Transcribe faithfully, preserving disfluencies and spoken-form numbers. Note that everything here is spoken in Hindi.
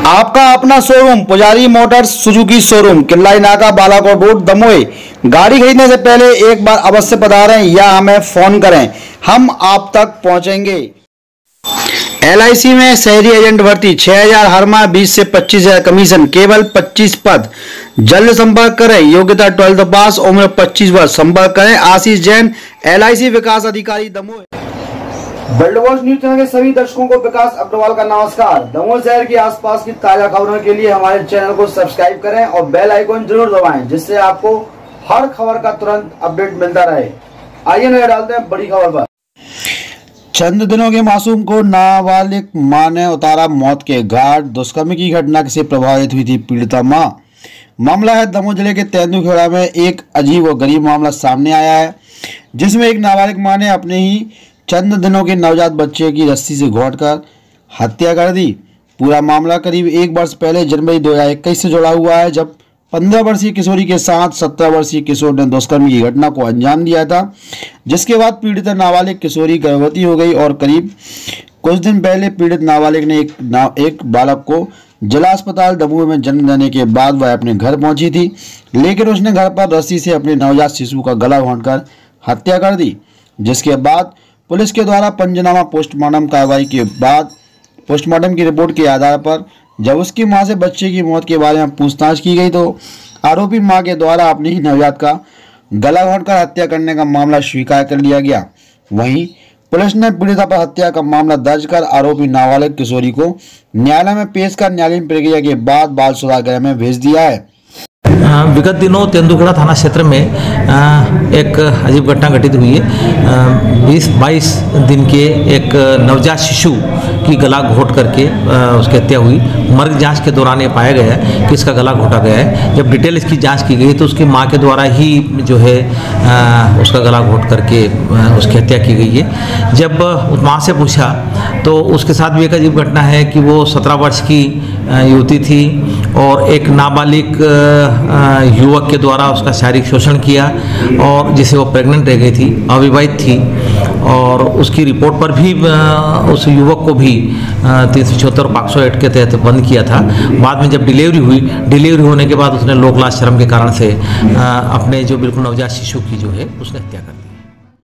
आपका अपना शोरूम पुजारी मोटर्स सुजुकी शोरूम किल्लाई नाका बालाकोट रोड दमोह। गाड़ी खरीदने से पहले एक बार अवश्य पधारें या हमें फोन करें, हम आप तक पहुंचेंगे। एल आई सी में शहरी एजेंट भर्ती छह हजार हर माह, बीस से पच्चीस हजार कमीशन, केवल पच्चीस पद। जल्द संपर्क करें। योग्यता ट्वेल्थ पास, उम्र पच्चीस वर्ष। संपर्क करें आशीष जैन, एल आई सी विकास अधिकारी Damoh. World watch news channel के सभी दर्शकों को विकास अग्रवाल का नमस्कार। दमोह शहर के आसपास की ताजा खबरों के लिए हमारे चैनल को सब्सक्राइब करें और बेल आइकन जरूर दबाएं, जिससे आपको हर खबर का तुरंत अपडेट मिलता रहे। आइए नजर डालते हैं बड़ी खबर पर। चंद दिनों के मासूम को नाबालिग मां ने उतारा मौत के घाट। दुष्कर्म की घटना से प्रभावित हुई थी पीड़िता मां। मामला है दमोह जिले के तेंदुखेड़ा में एक अजीब और गरीब मामला सामने आया है, जिसमें एक नाबालिग मां ने अपने ही चंद दिनों के नवजात बच्चे की रस्सी से घोंटकर हत्या कर दी। पूरा मामला करीब एक वर्ष पहले जनवरी दो हजार इक्कीस से जुड़ा हुआ है, जब पंद्रह वर्षीय किशोरी के साथ सत्रह वर्षीय किशोर ने दुष्कर्म की घटना को अंजाम दिया था, जिसके बाद पीड़ित नाबालिग किशोरी गर्भवती हो गई और करीब कुछ दिन पहले पीड़ित नाबालिग ने एक ना, एक बालक को जिला अस्पताल दमोह में जन्म देने के बाद वह अपने घर पहुंची थी, लेकिन उसने घर पर रस्सी से अपने नवजात शिशु का गला घोंटकर हत्या कर दी। जिसके बाद पुलिस के द्वारा पंचनामा पोस्टमार्टम कार्रवाई के बाद पोस्टमार्टम की रिपोर्ट के आधार पर जब उसकी मां से बच्चे की मौत के बारे में पूछताछ की गई, तो आरोपी मां के द्वारा अपनी ही नवजात का गला घोंटकर हत्या करने का मामला स्वीकार कर लिया गया। वहीं पुलिस ने पीड़िता पर हत्या का मामला दर्ज कर आरोपी नाबालिग किशोरी को न्यायालय में पेश कर न्यायालयीन प्रक्रिया के बाद बाल सुधार गृह में भेज दिया है। विगत दिनों तेंदुखेड़ा थाना क्षेत्र में एक अजीब घटना घटित हुई है। बीस बाईस दिन के एक नवजात शिशु की गला घोंट करके उसकी हत्या हुई। मर्ग जांच के दौरान ये पाया गया है कि इसका गला घोंटा गया है। जब डिटेल इसकी जांच की गई तो उसकी मां के द्वारा ही जो है उसका गला घोंट करके उसकी हत्या की गई है। जब मां से पूछा तो उसके साथ भी एक अजीब घटना है कि वो सत्रह वर्ष की युवती थी और एक नाबालिग युवक के द्वारा उसका शारीरिक शोषण किया और जिसे वो प्रेग्नेंट रह गई थी, अविवाहित थी, और उसकी रिपोर्ट पर भी उस युवक को भी तीन सौ चौहत्तर पाक्सो एक्ट के तहत बंद किया था। बाद में जब डिलीवरी हुई, डिलीवरी होने के बाद उसने लोक लाज शर्म के कारण से अपने जो बिल्कुल नवजात शिशु की जो है उसने हत्या कर दी।